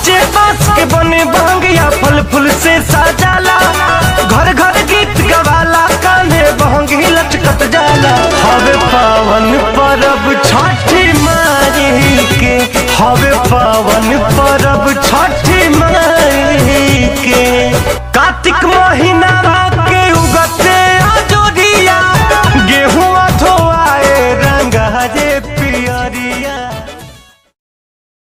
साचे बांस के बने बहंगिया फल फूल से सजाला, घर घर गीत गवाला, कान्हे बहंगी लचकत जाला। हवे पावन परब छठी माई के, हवे पावन परब